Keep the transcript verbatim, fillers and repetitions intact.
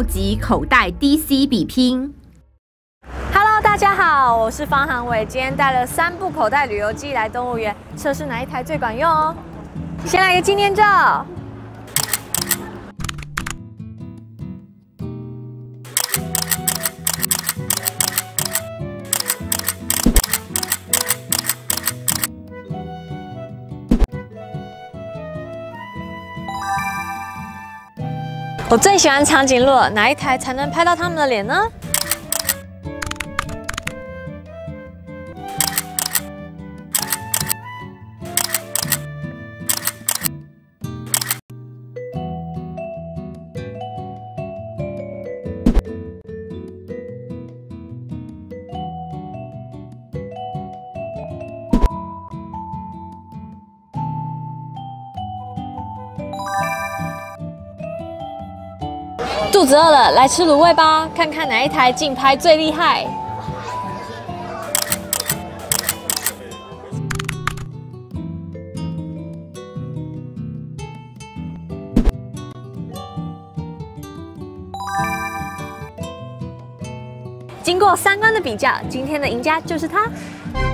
超级口袋 D C 比拼。 Hello， 大家好，我是方航伟，今天带了三部口袋旅游机来动物园，测试哪一台最管用哦。先来个纪念照。 我最喜欢长颈鹿，哪一台才能拍到它们的脸呢？肚子饿了，来吃卤味吧！看看哪一台竞拍最厉害。经过三关的比较，今天的赢家就是他。